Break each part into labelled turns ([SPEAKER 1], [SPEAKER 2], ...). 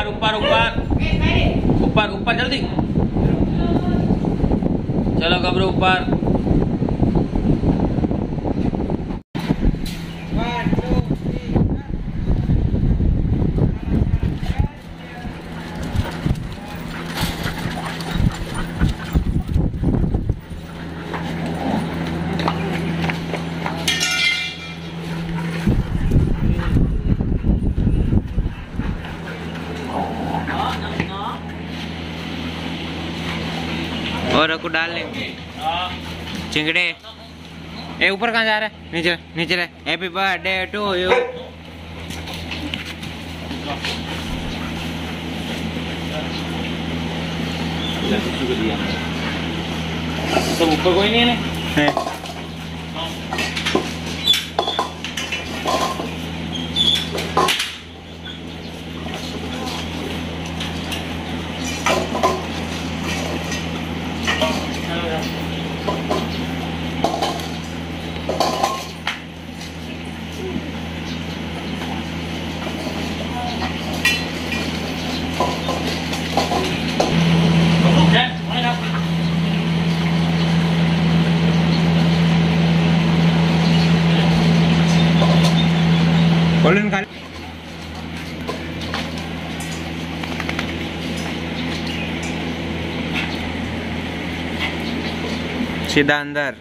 [SPEAKER 1] ऊपर ऊपर ऊपर ऊपर ऊपर जल्दी चलो गबरू ऊपर।
[SPEAKER 2] और रखो डाल लेंगे चिंगड़े। ए ऊपर कहाँ जा रहा है? नीचे नीचे रहे। Happy birthday to you.
[SPEAKER 1] सब ऊपर कोई नहीं है।
[SPEAKER 2] गोल्डन खा सीधा अंदर।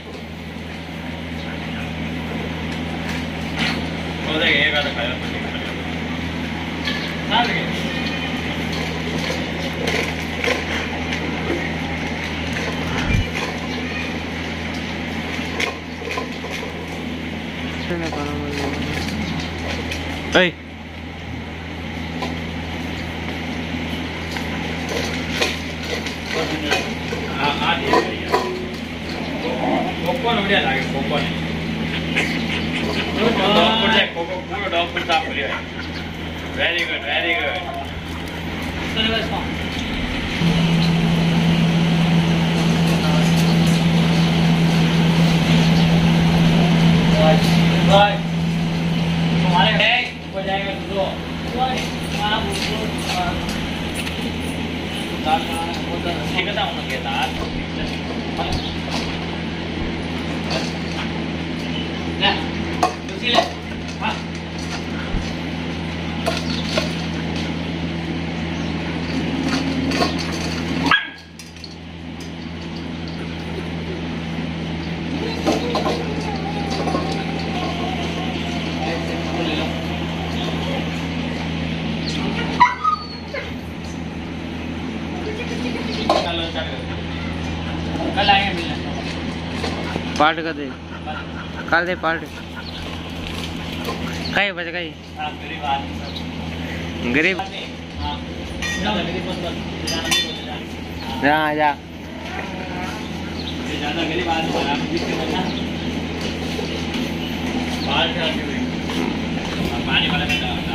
[SPEAKER 2] Hey.
[SPEAKER 1] Very good, very good. Right. तुम्हारे बैग ऊपर जाएगा तो ठीक है ना उनके साथ ले दूसरी ले हाँ कल आएंगे मिलने।
[SPEAKER 2] पार्ट कर दे कर दे पार्ट कहीं बच गई गरीब जा जा
[SPEAKER 1] ज्यादा गरीब आदमी पानी वाला